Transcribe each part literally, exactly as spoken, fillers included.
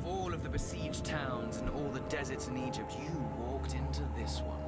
all of the besieged towns and all the deserts in Egypt, you walked into this one.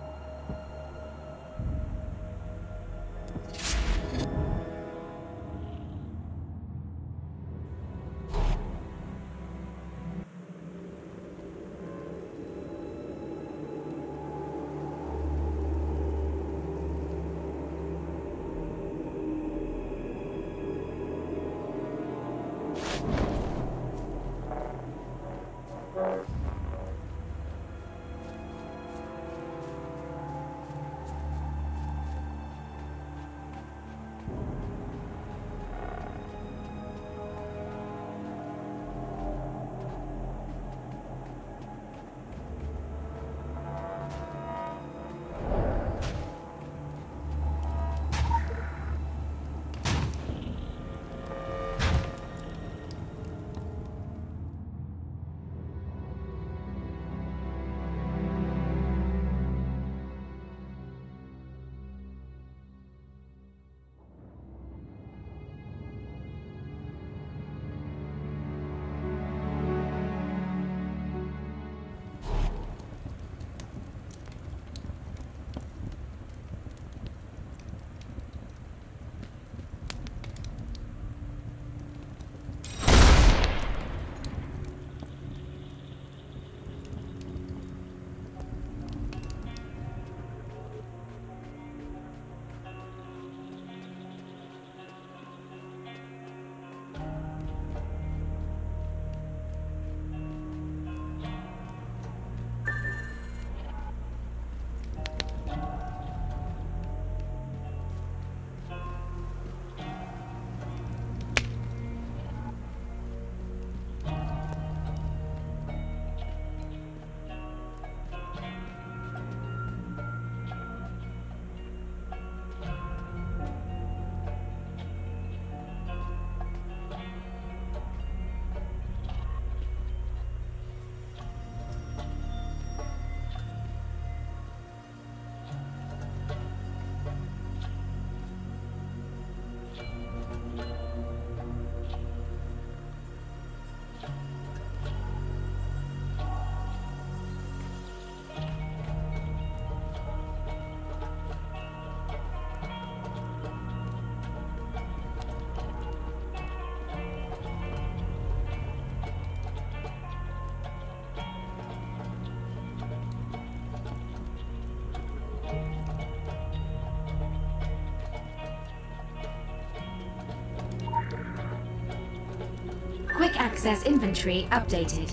Quick access inventory updated.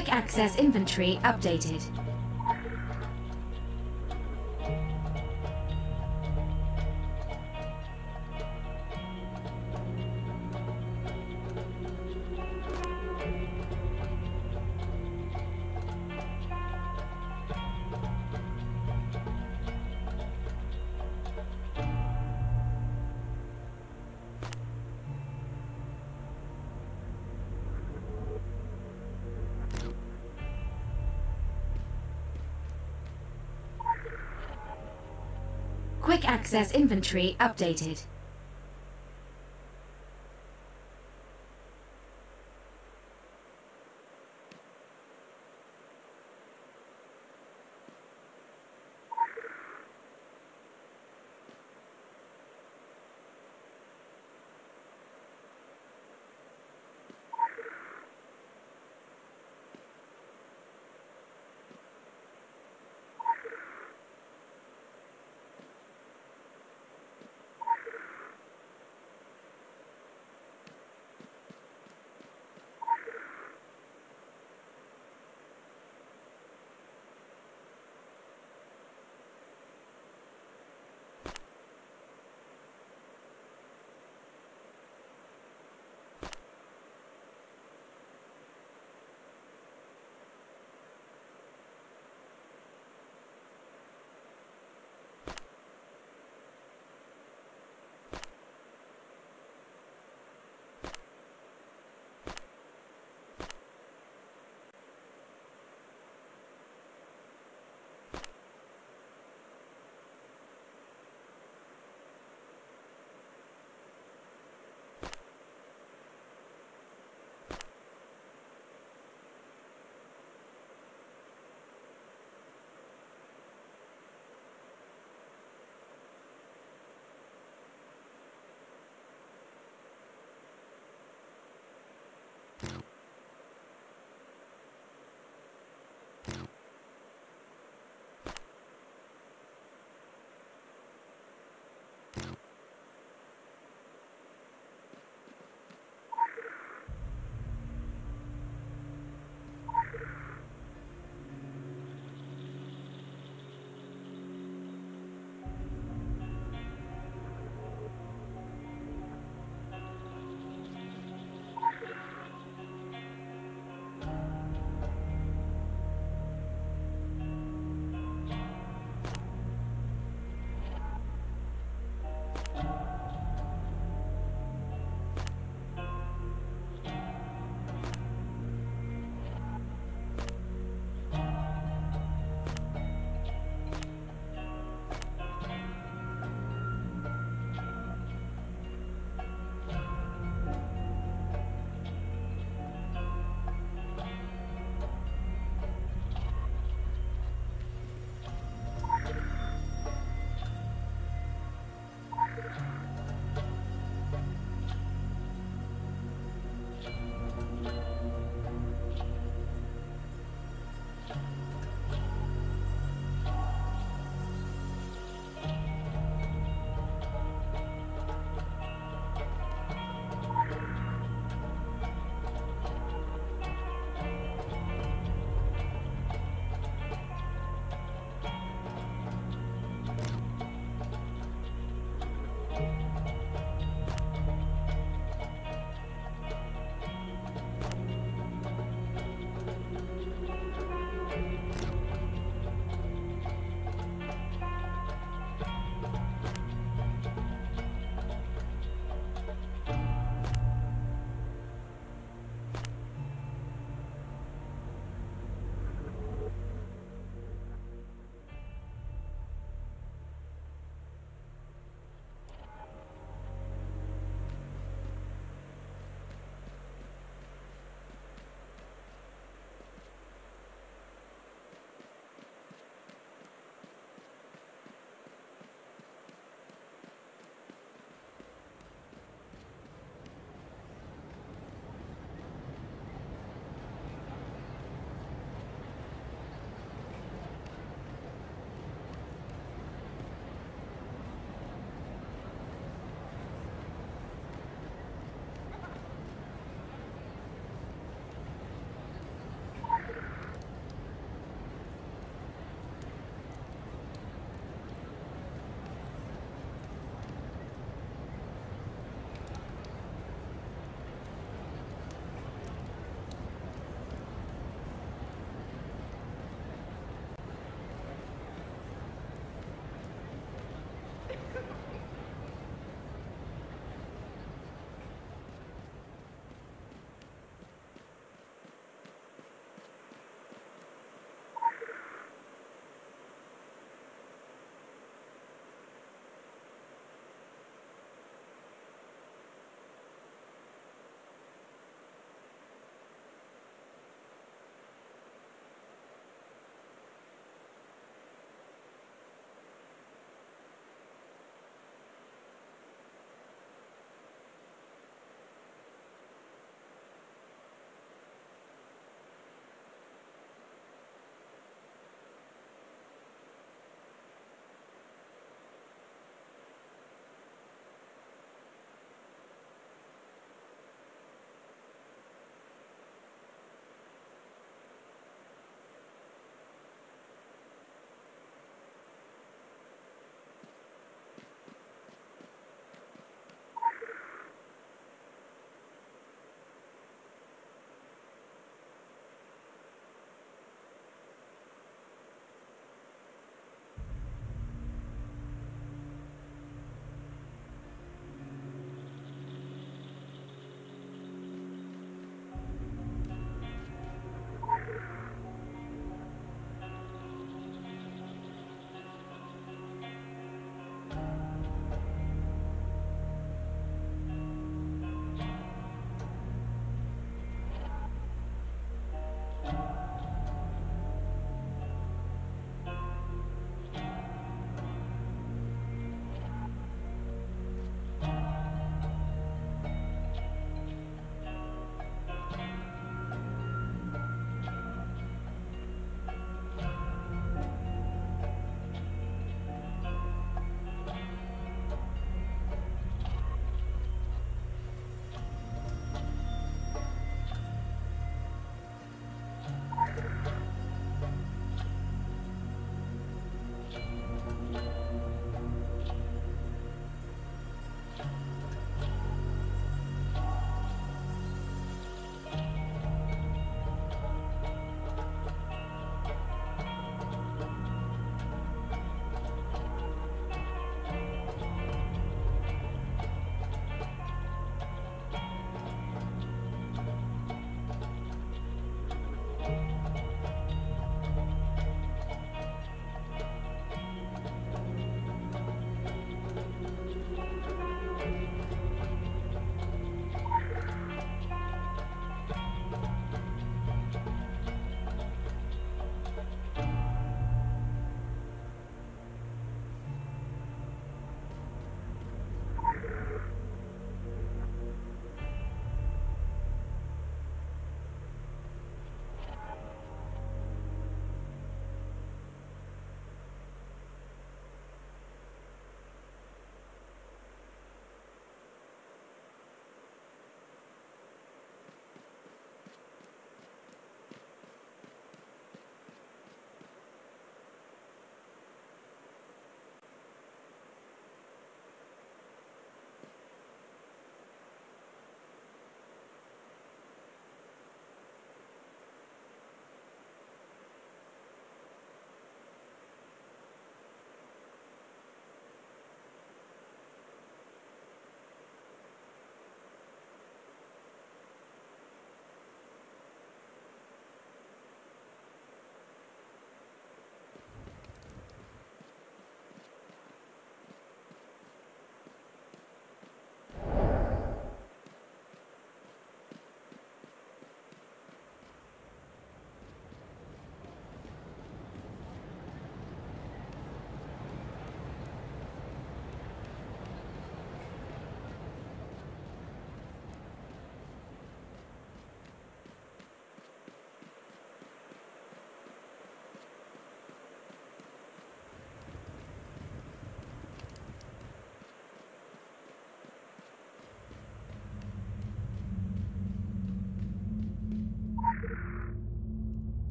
Quick access inventory updated. Quick access inventory updated.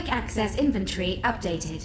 Quick access inventory updated.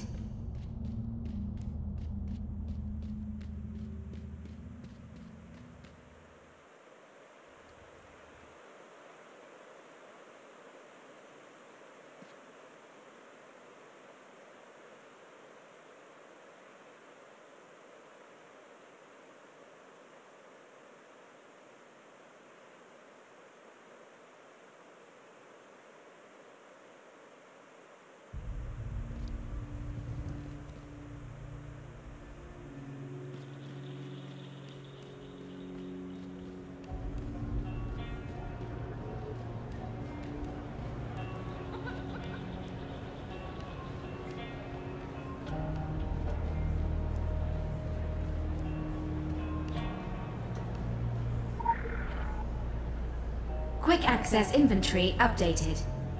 Quick access inventory updated.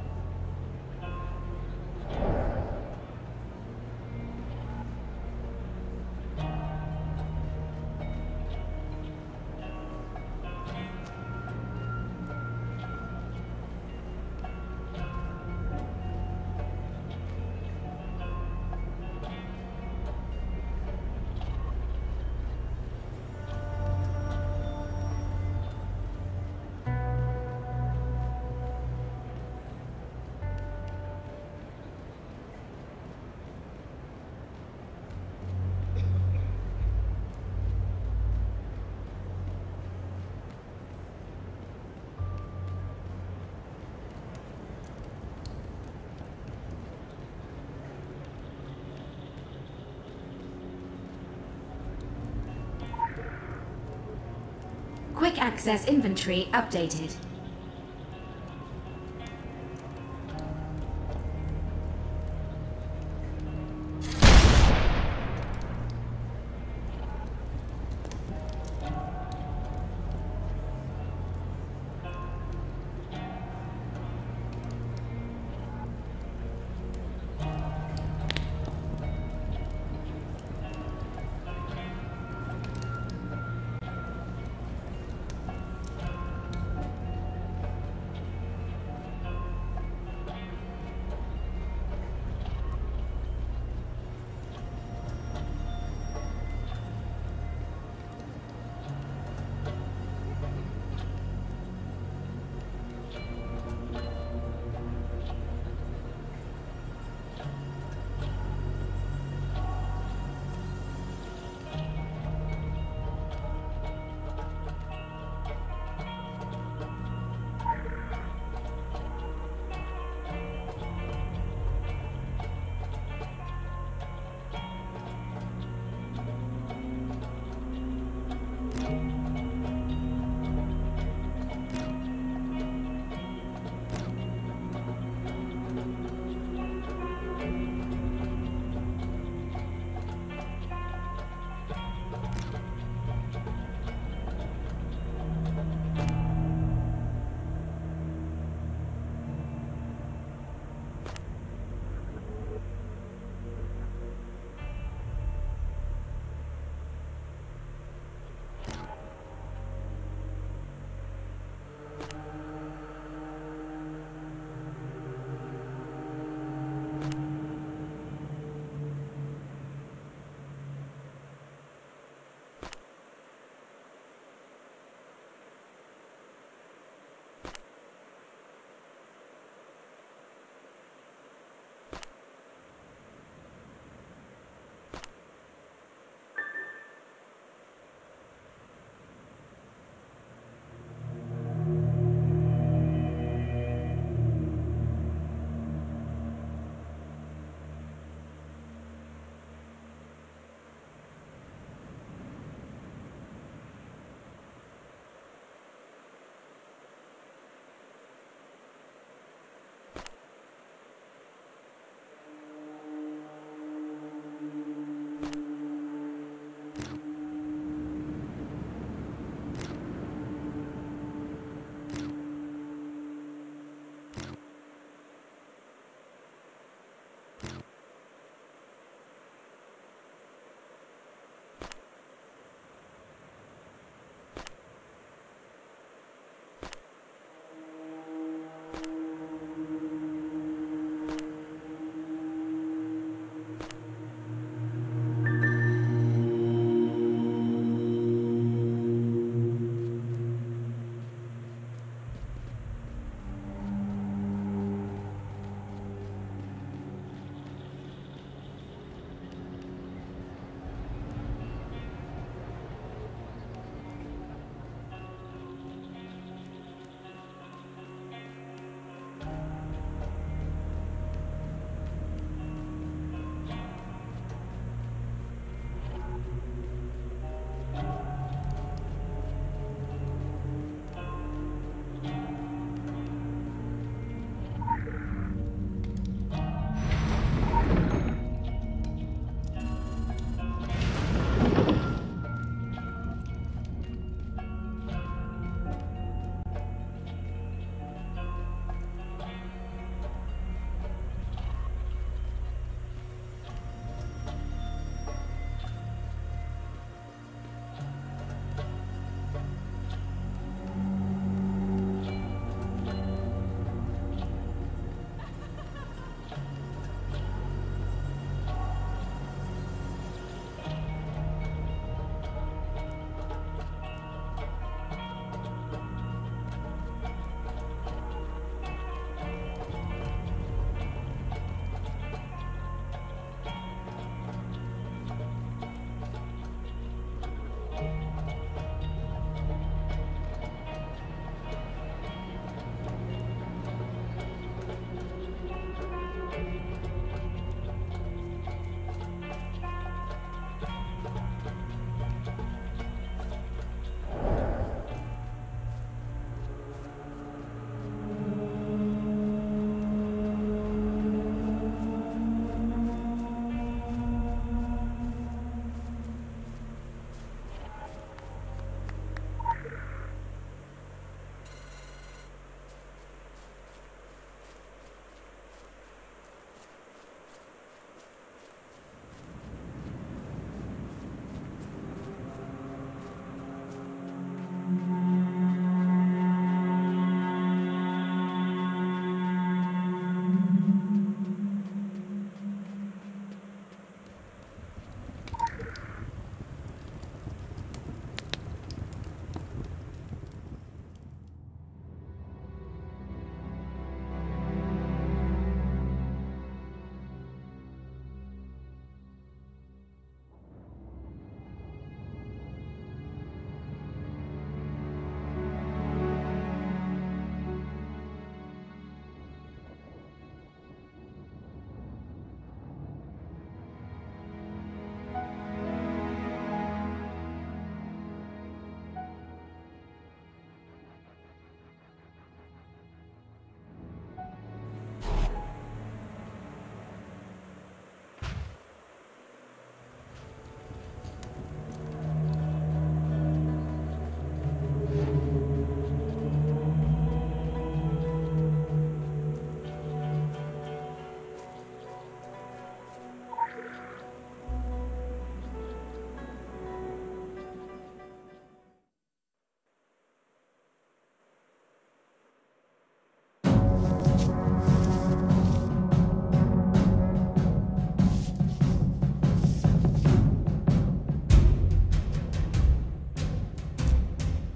Quick access inventory updated.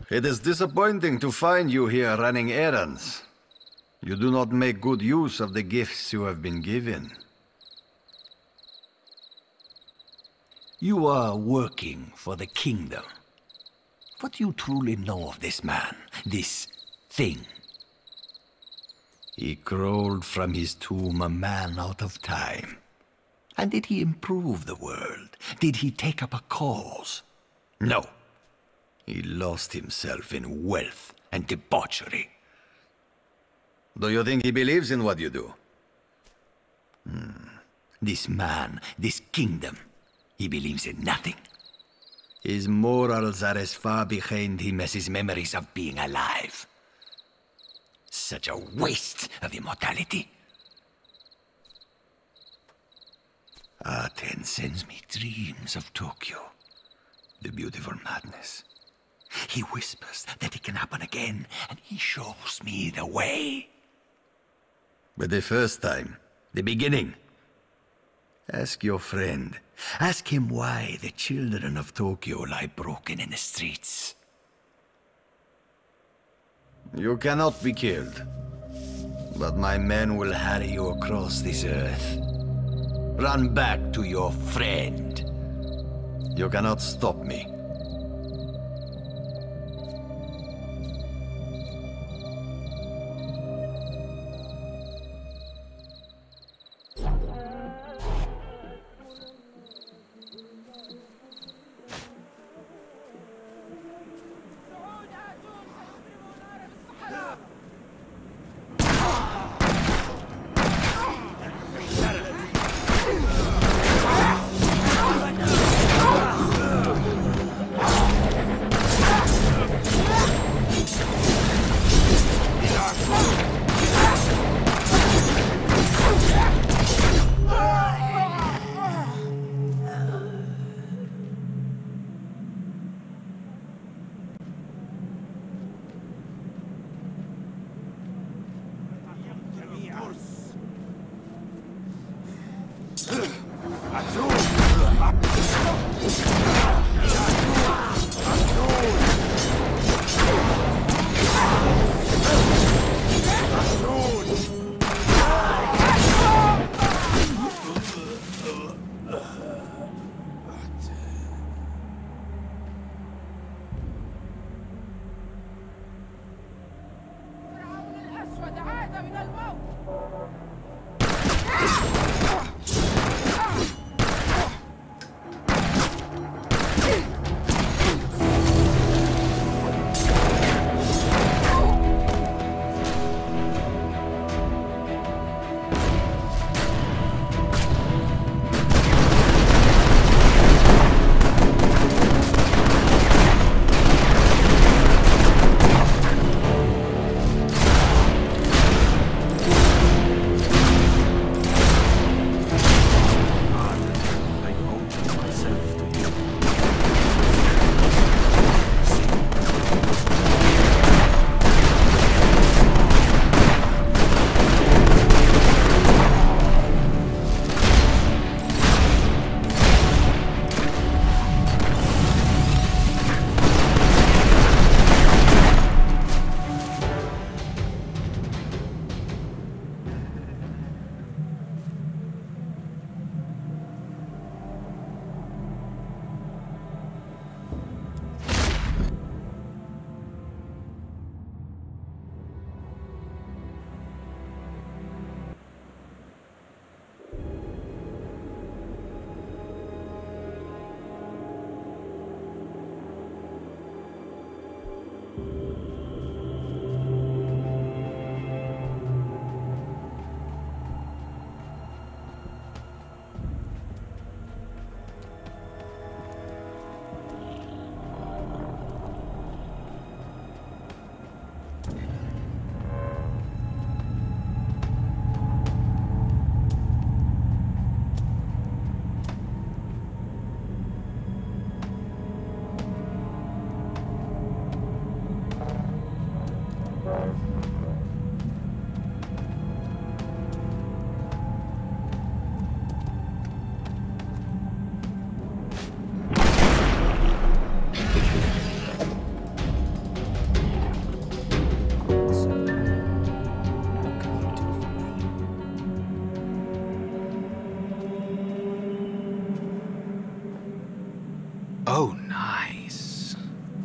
It is disappointing to find you here running errands. You do not make good use of the gifts you have been given. You are working for the kingdom. What do you truly know of this man, this thing? He crawled from his tomb a man out of time. And did he improve the world? Did he take up a cause? No. He lost himself in wealth and debauchery. Do you think he believes in what you do? Hmm. This man, this kingdom, he believes in nothing. His morals are as far behind him as his memories of being alive. Such a waste of immortality. Aten sends me dreams of Tokyo, the beautiful madness. He whispers that it can happen again, and he shows me the way. But the first time, the beginning. Ask your friend. Ask him why the children of Tokyo lie broken in the streets. You cannot be killed, but my men will harry you across this earth. Run back to your friend. You cannot stop me.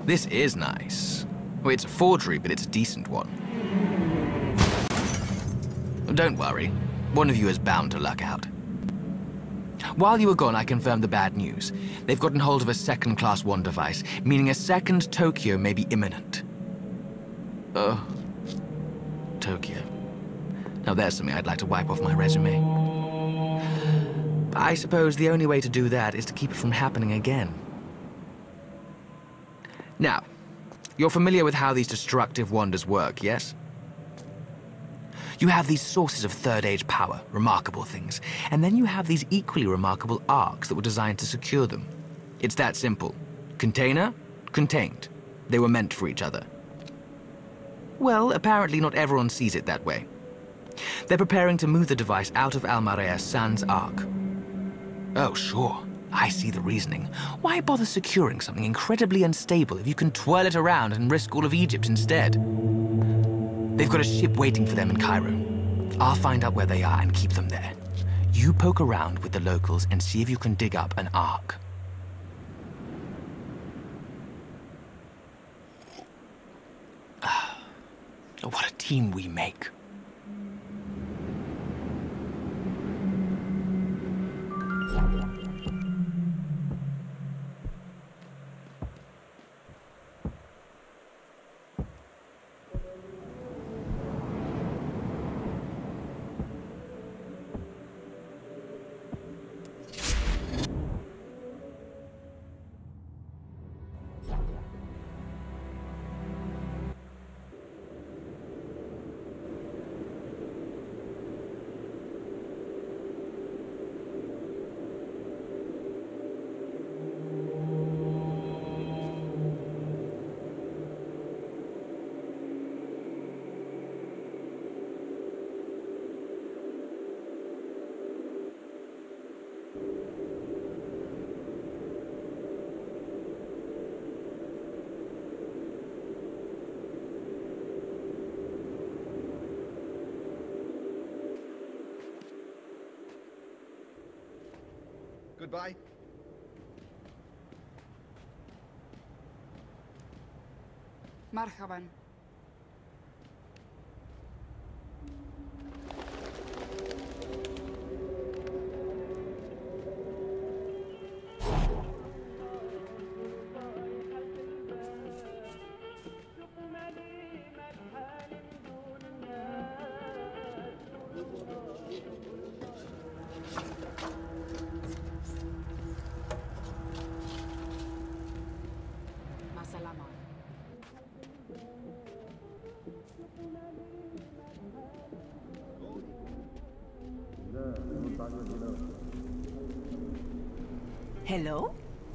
This is nice. Well, it's a forgery, but it's a decent one. Don't worry. One of you is bound to luck out. While you were gone, I confirmed the bad news. They've gotten hold of a second Class one device, meaning a second Tokyo may be imminent. Oh. Tokyo. Now there's something I'd like to wipe off my resume. I suppose the only way to do that is to keep it from happening again. Now, you're familiar with how these destructive wonders work, yes? You have these sources of third-age power, remarkable things, and then you have these equally remarkable arcs that were designed to secure them. It's that simple. Container, contained. They were meant for each other. Well, apparently not everyone sees it that way. They're preparing to move the device out of Almarea sans arc. Oh, sure. I see the reasoning. Why bother securing something incredibly unstable if you can twirl it around and risk all of Egypt instead? They've got a ship waiting for them in Cairo. I'll find out where they are and keep them there. You poke around with the locals and see if you can dig up an arc. What a team we make. Goodbye. مرحبا. Hello?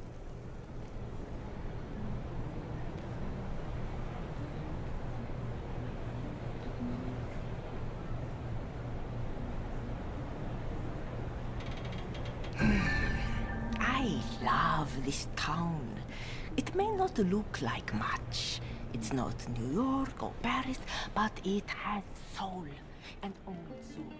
I love this town. It may not look like much. It's not New York or Paris, but it has soul and old soul.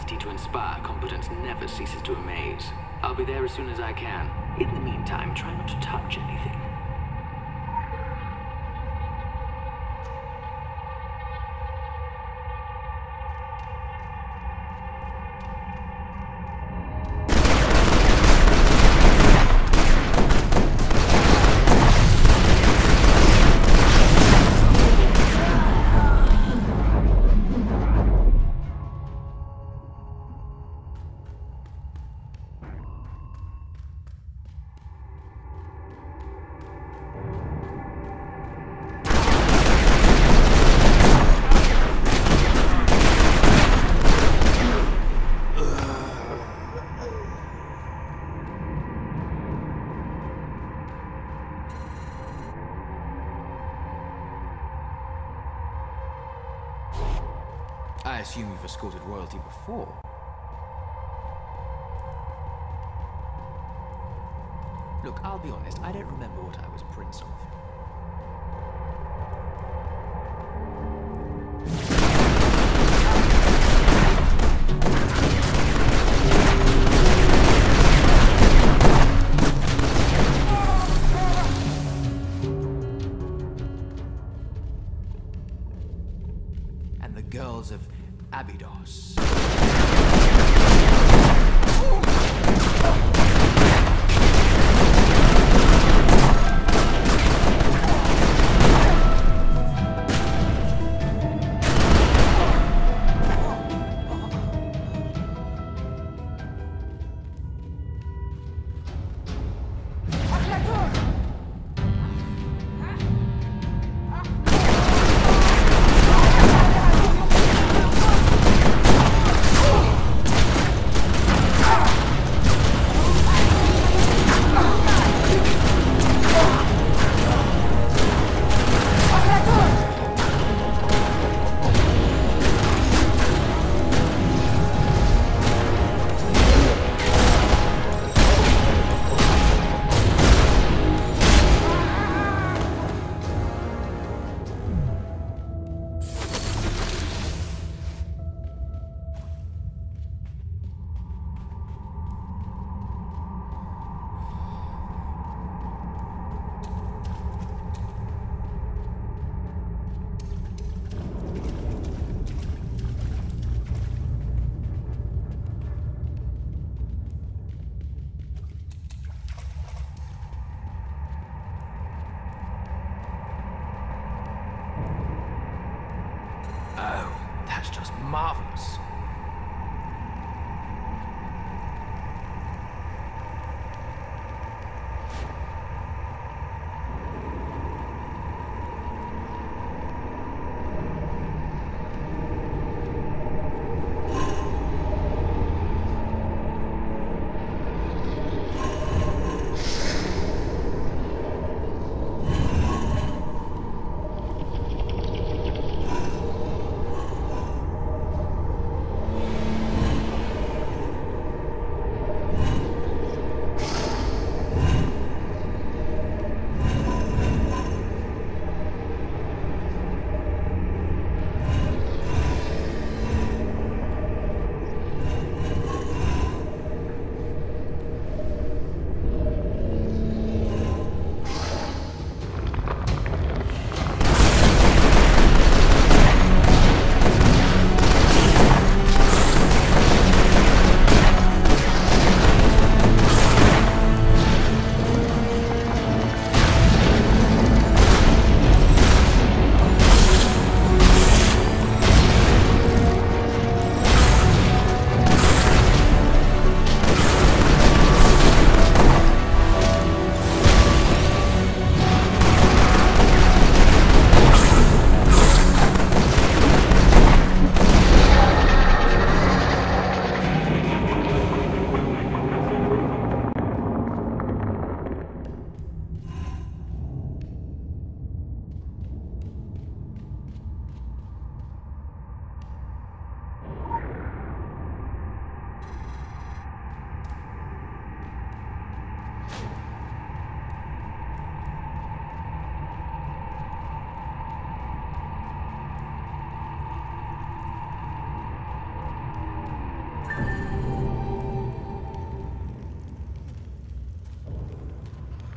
capacity to inspire competence never ceases to amaze. I'll be there as soon as I can. In the meantime, try not to touch anything. I assume you've escorted royalty before. Look, I'll be honest, I don't remember what I was prince of. And the girls of Abydos. Oh, that's just marvelous.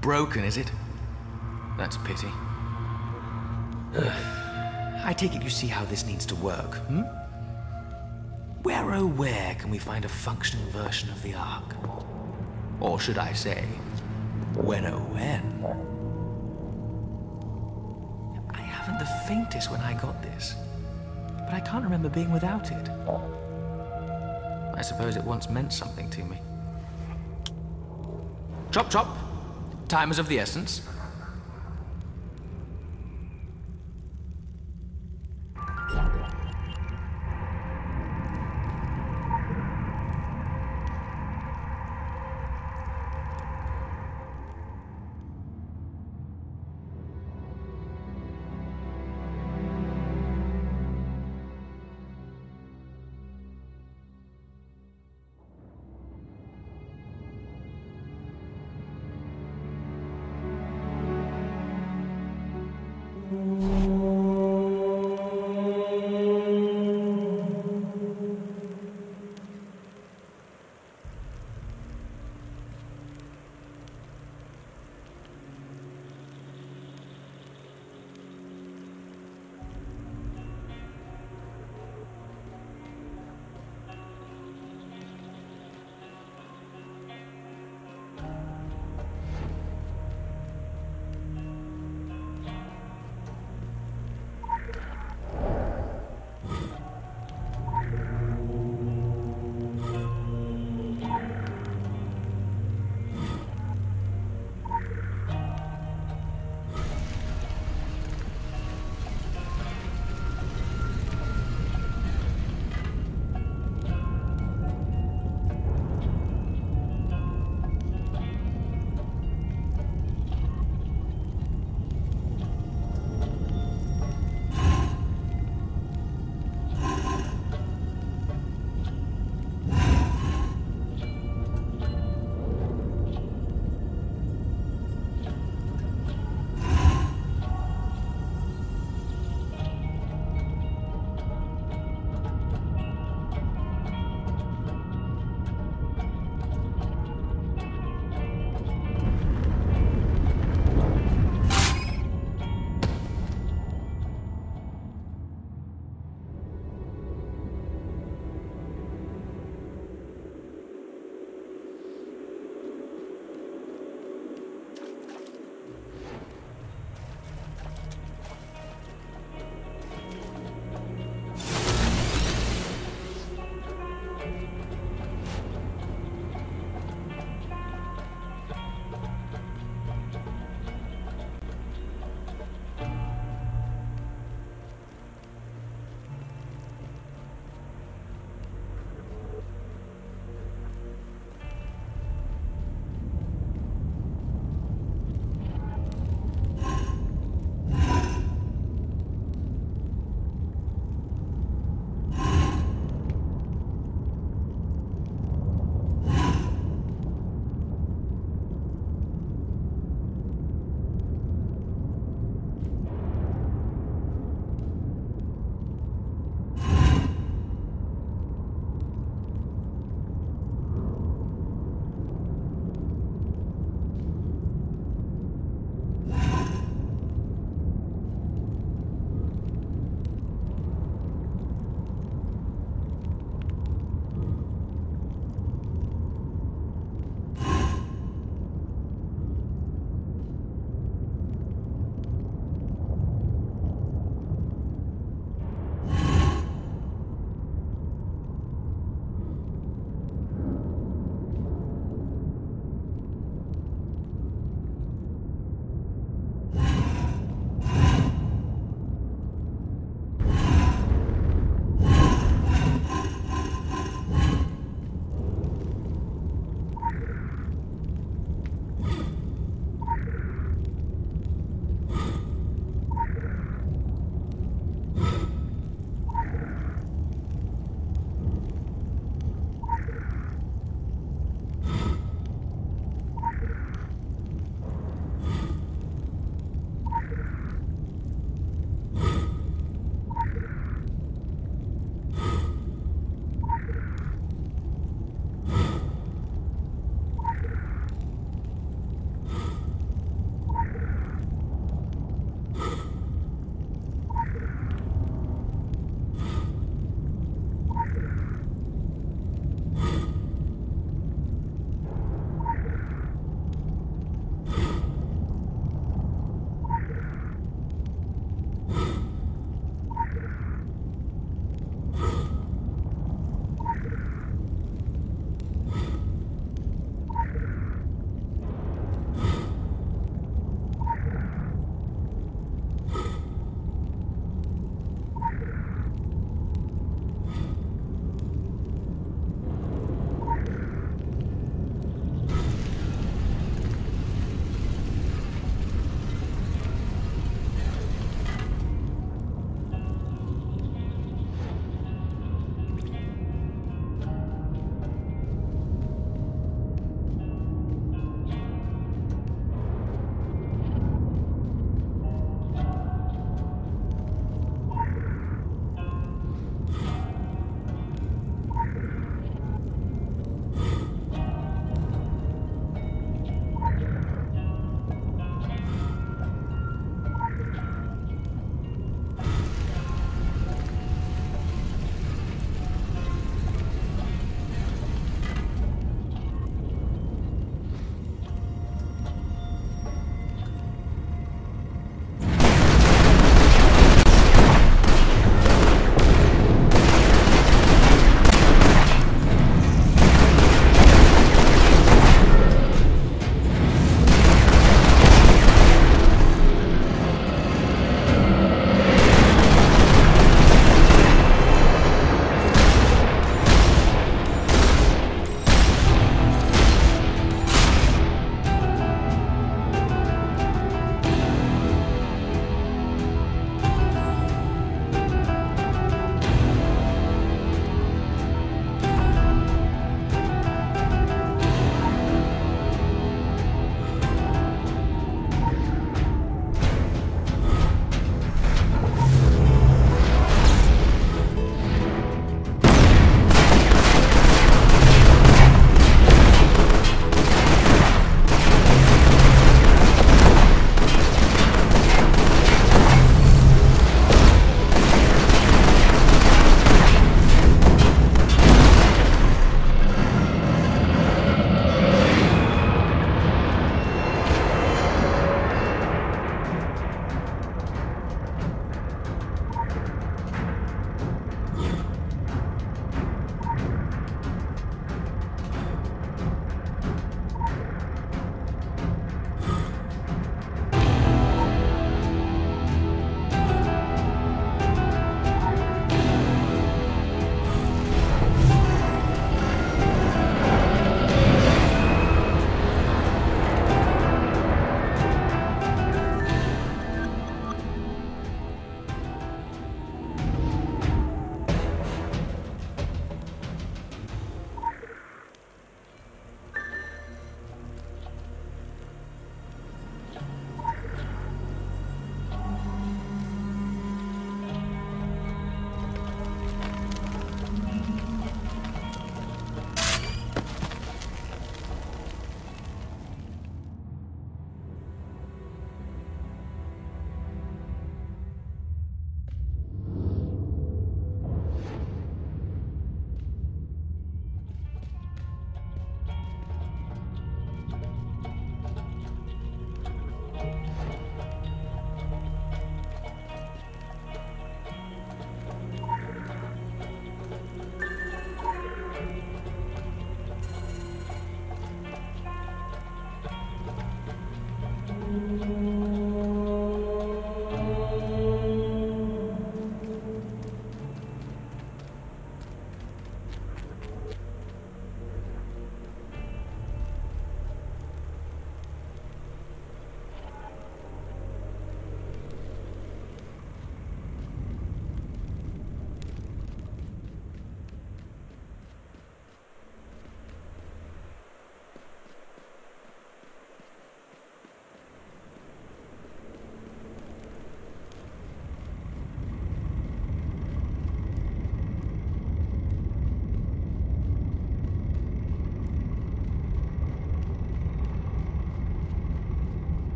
Broken, is it? That's a pity. I take it you see how this needs to work, hmm? Where oh where can we find a functioning version of the Ark? Or should I say, when oh when? I haven't the faintest when I got this, but I can't remember being without it. I suppose it once meant something to me. Chop chop! Time is of the essence.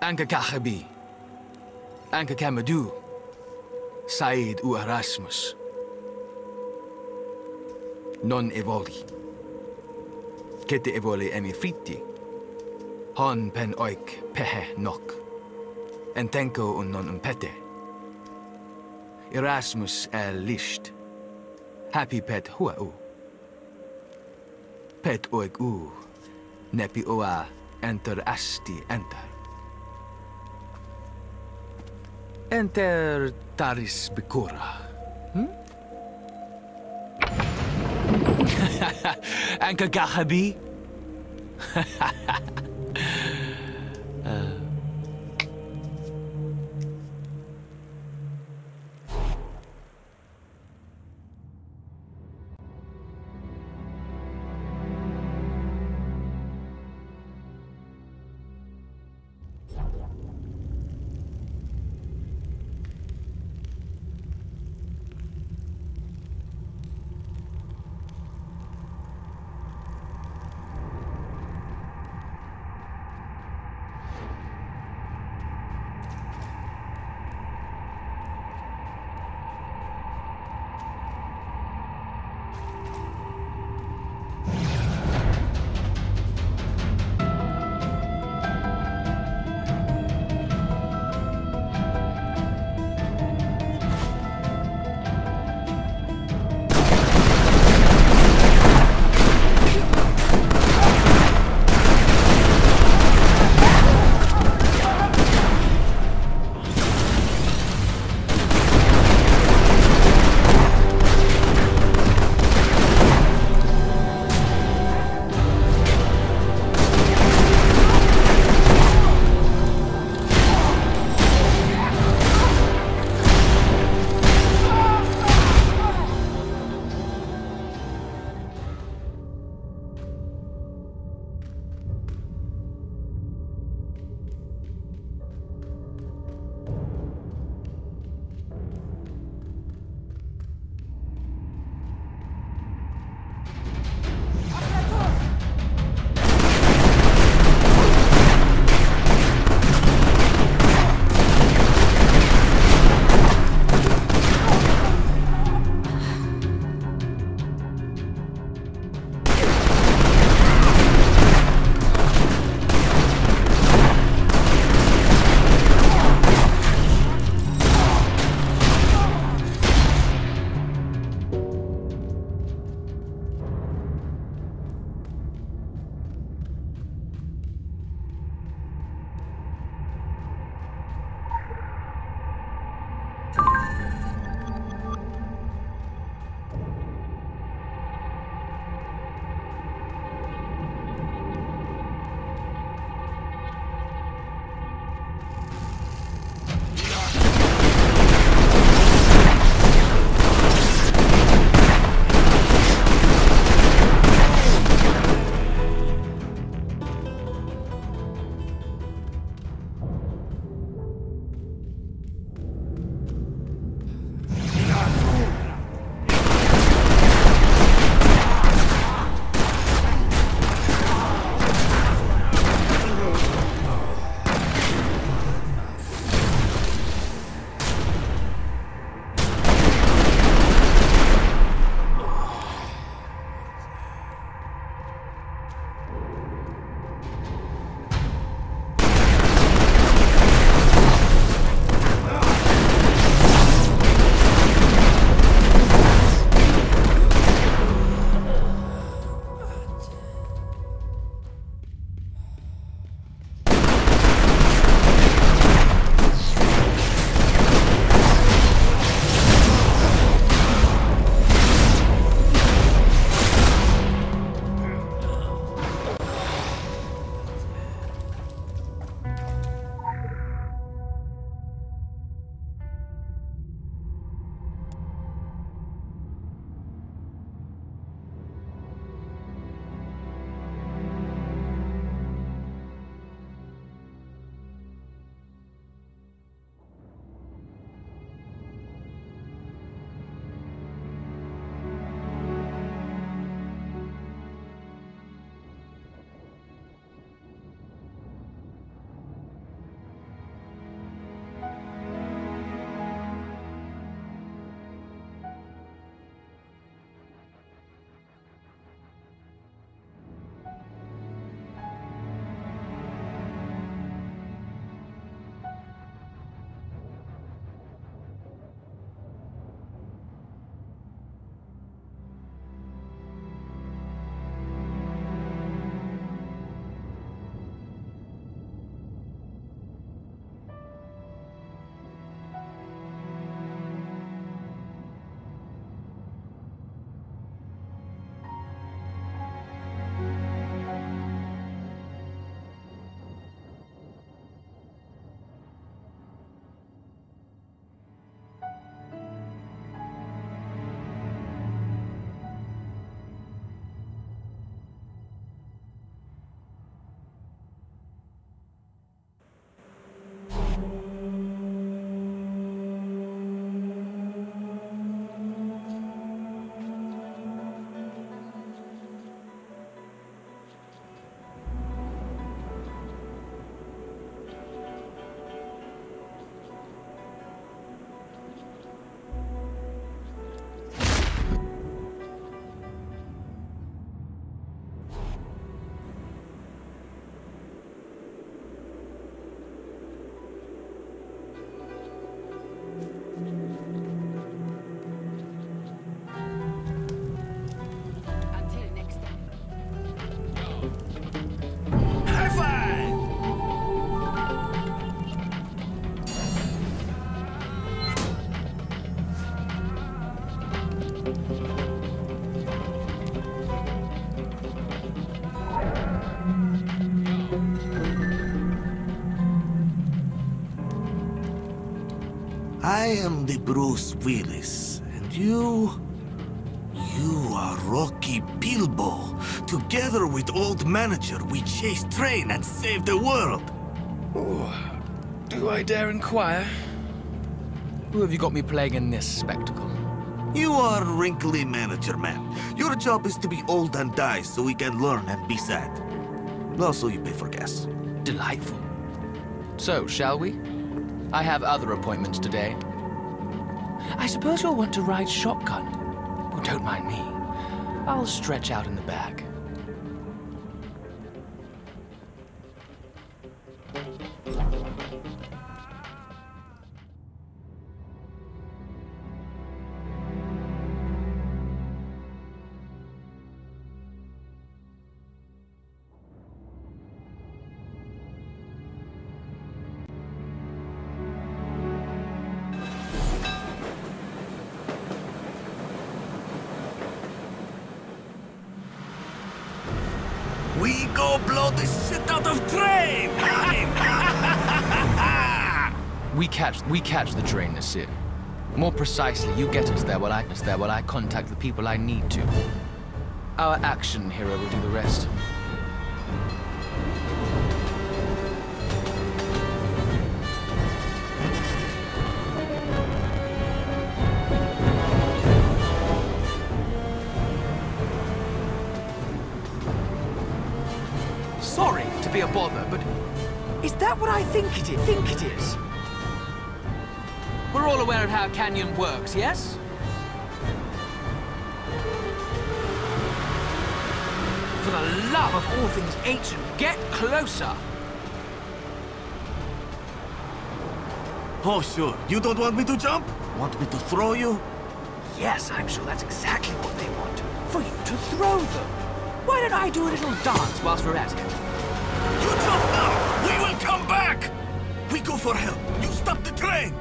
Anka Kahabi. Anka Kamadu. Said u Erasmus. Non evoli. Kete evoli emi fritti. Hon pen oik pehe nok. Entenko un non umpete. Erasmus el lisht. Happy pet hua u. Pet oik u. Nepi oa enter asti enter. Enter taris bikura. Hmm? Anka gahabi? uh. I am the Bruce Willis, and you... You are Rocky Bilbo. Together with old manager, we chase train and save the world. Oh, do I dare inquire? Who have you got me playing in this spectacle? You are wrinkly manager man. Your job is to be old and die so we can learn and be sad. Also, you pay for gas. Delightful. So, shall we? I have other appointments today. I suppose you'll want to ride shotgun. Oh, don't mind me. I'll stretch out in the back. We go blow the shit out of train! We catch, we catch the train, Nasir. More precisely, you get us there while I us there while I contact the people I need to. Our action hero will do the rest. Sorry to be a bother, but is that what I think it is? Think it is? We're all aware of how Canyon works, yes? For the love of all things ancient, get closer! Oh, sure. You don't want me to jump? Want me to throw you? Yes, I'm sure that's exactly what they want. For you to throw them. Why don't I do a little dance whilst we're at it? You jump now! We will come back! We go for help. You stop the train!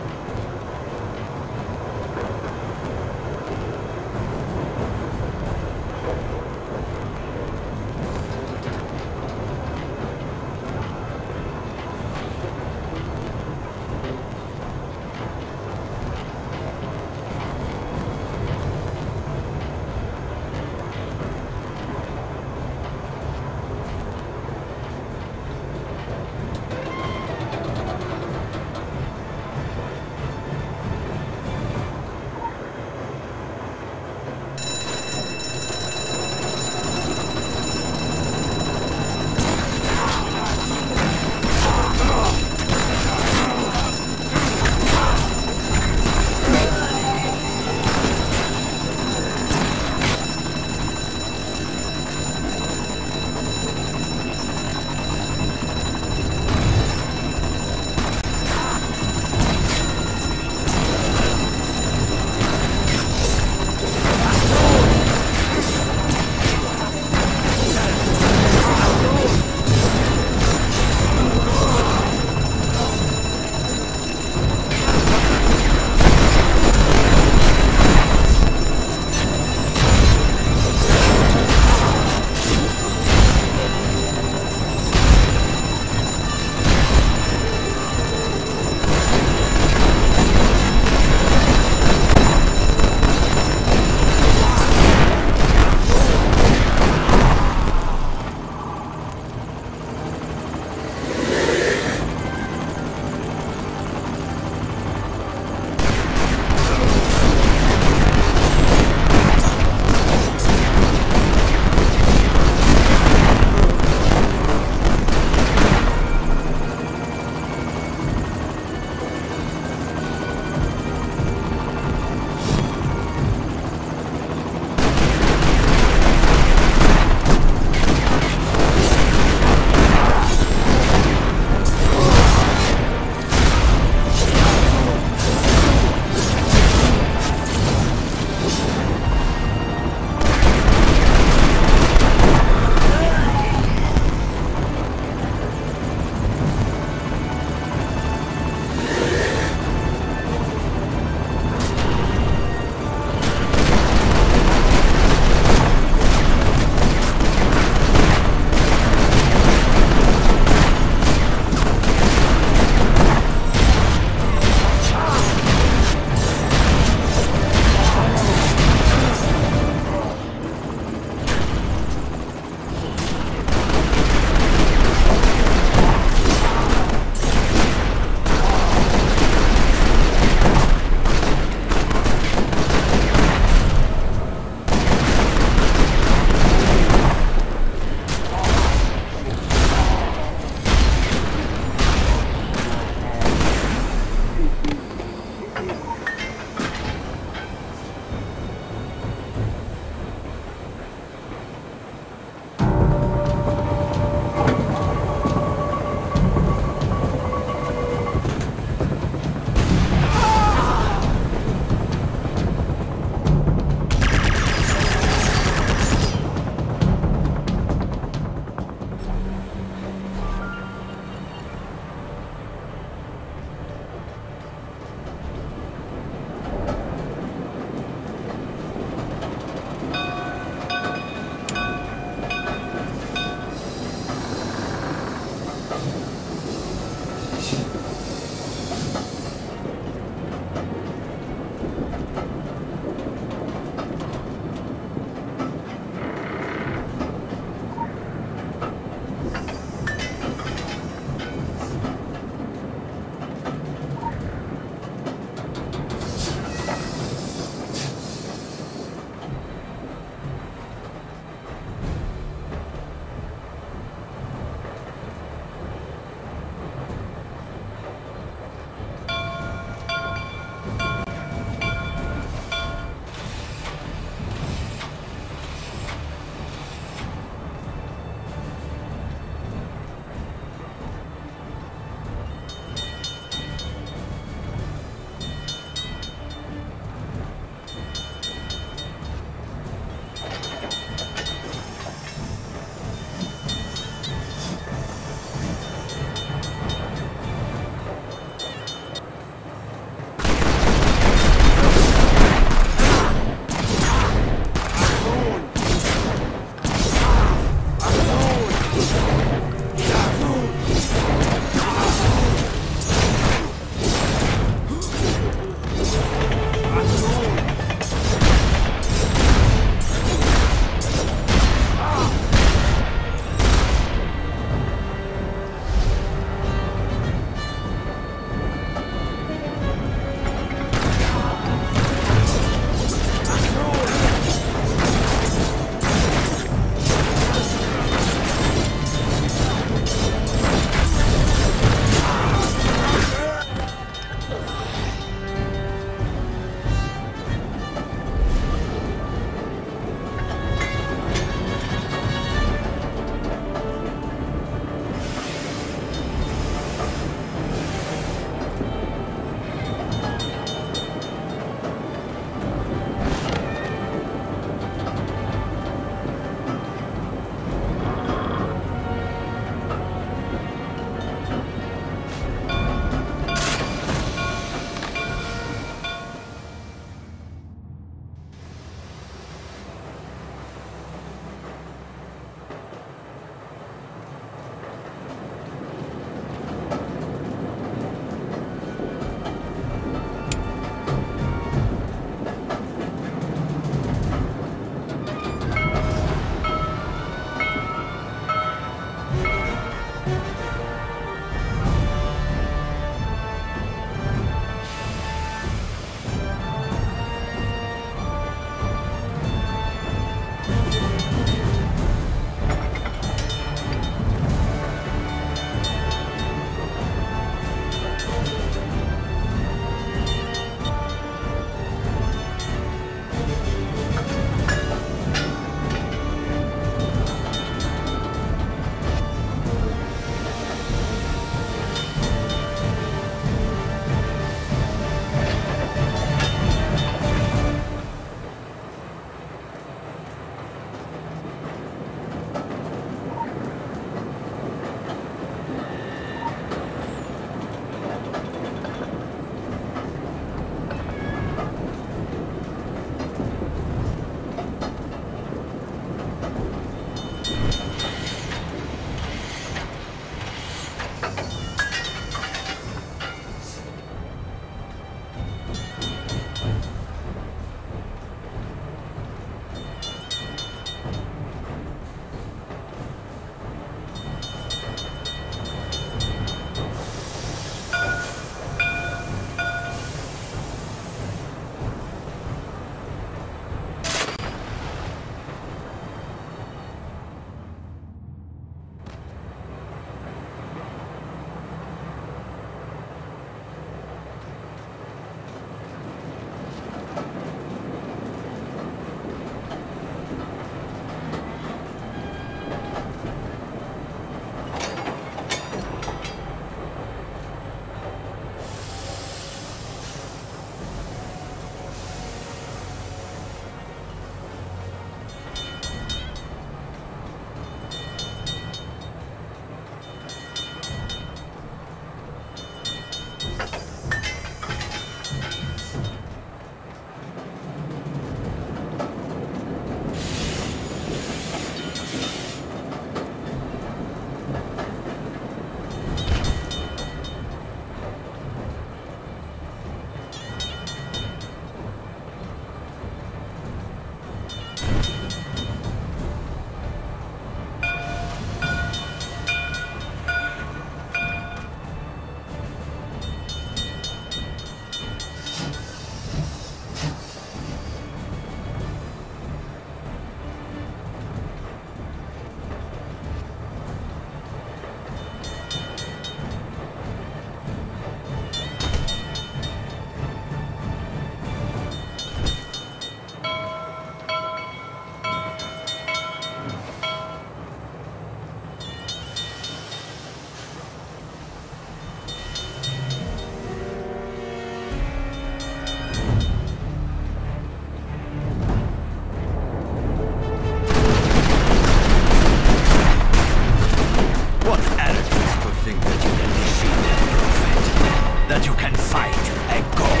can fight a god.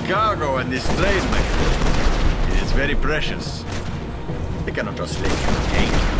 cargo on this train, my friend. It is very precious. We cannot just let you take it.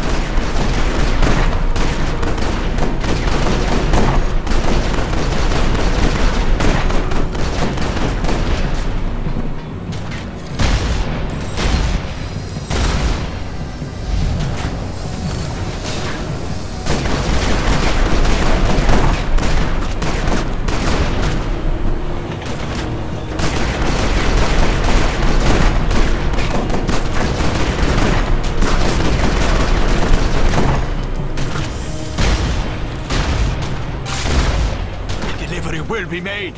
Will be made.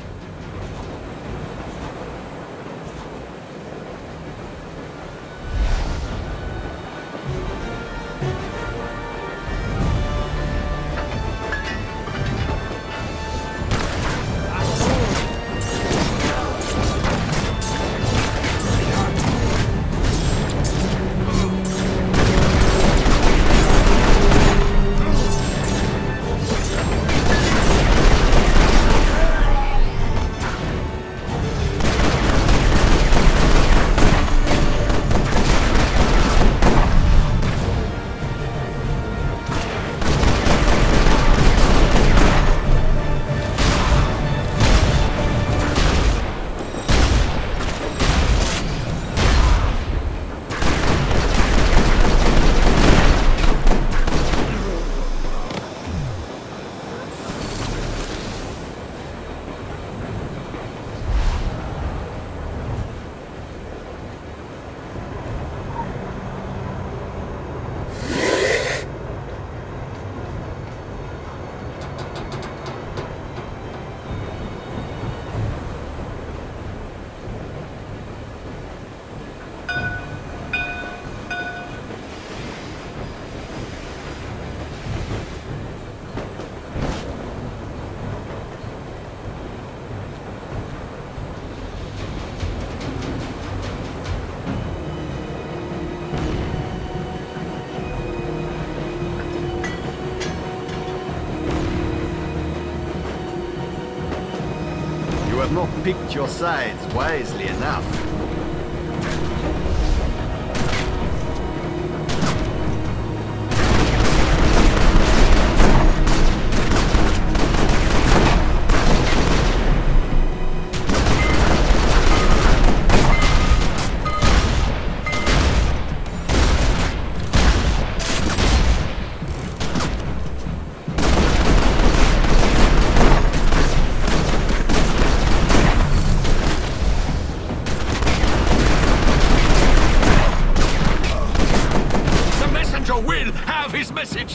You have not picked your sides wisely enough. Will have his message!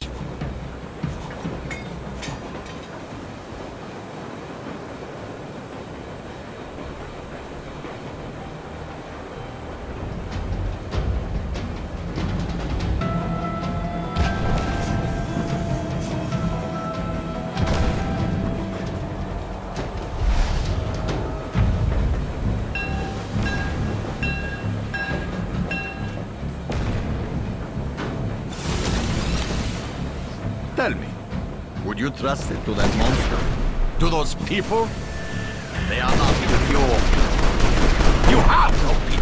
Tell me, would you trust it to that monster? To those people? They are not even your people. You have no people!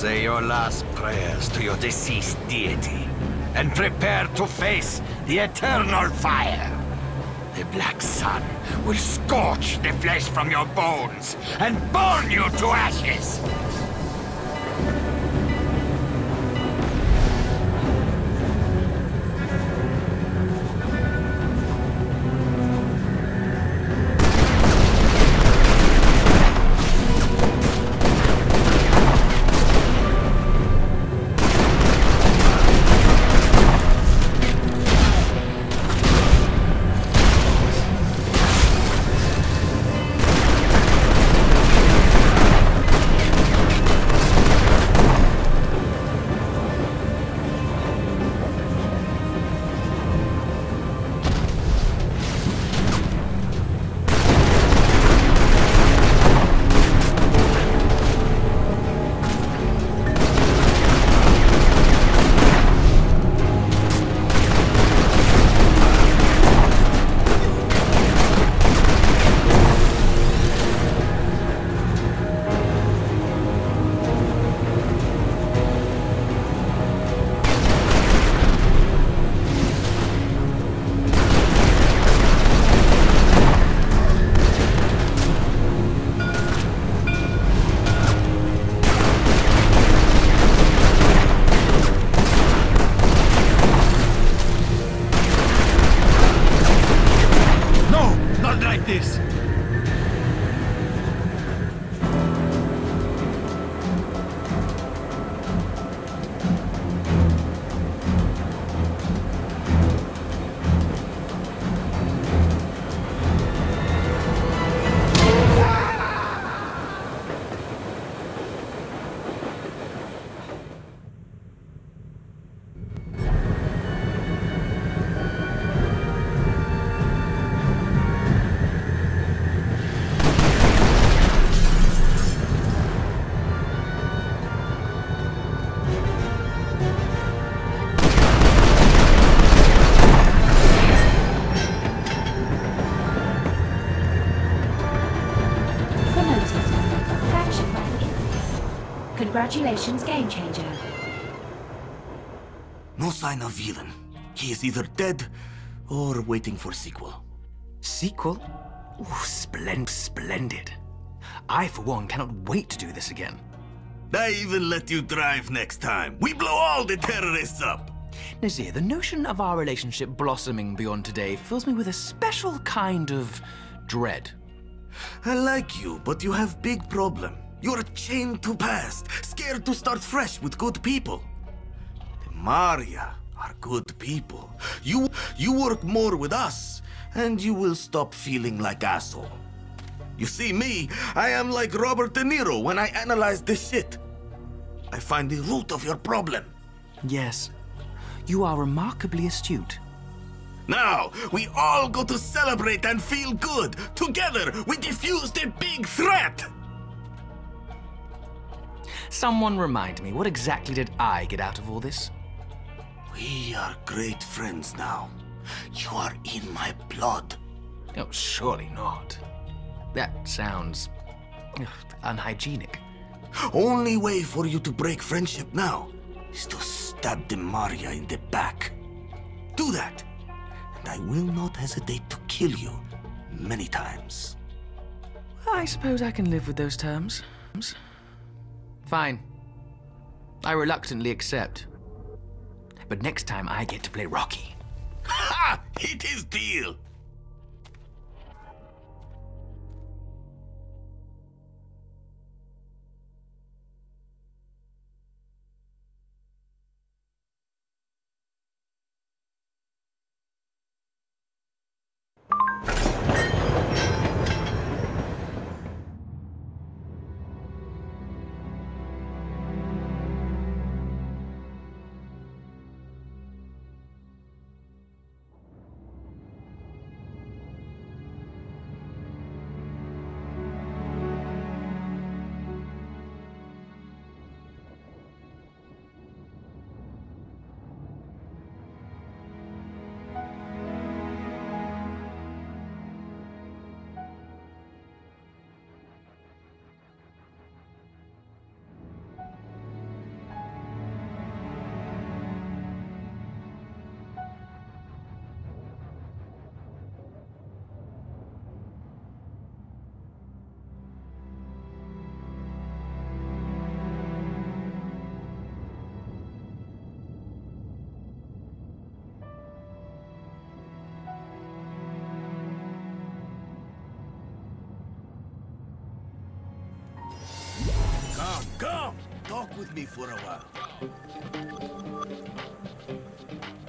Say your last prayers to your deceased deity, and prepare to face the eternal fire. The black sun will scorch the flesh from your bones and burn you to ashes! Congratulations, Game Changer. No sign of villain. He is either dead or waiting for sequel. Sequel? Ooh, splendid, splendid. I, for one, cannot wait to do this again. I even let you drive next time. We blow all the terrorists up. Nazir, the notion of our relationship blossoming beyond today fills me with a special kind of dread. I like you, but you have big problem. You're chained to past, scared to start fresh with good people. The Maria are good people. You, you work more with us, and you will stop feeling like asshole. You see me, I am like Robert De Niro when I analyze this shit. I find the root of your problem. Yes, you are remarkably astute. Now, we all go to celebrate and feel good. Together, we defuse the big threat! Someone remind me, what exactly did I get out of all this? We are great friends now. You are in my blood. Oh, surely not. That sounds ugh, unhygienic. Only way for you to break friendship now is to stab the Maria in the back. Do that, and I will not hesitate to kill you many times. I suppose I can live with those terms. Fine. I reluctantly accept. But next time I get to play Rocky. Ha! It is deal! with me for a while.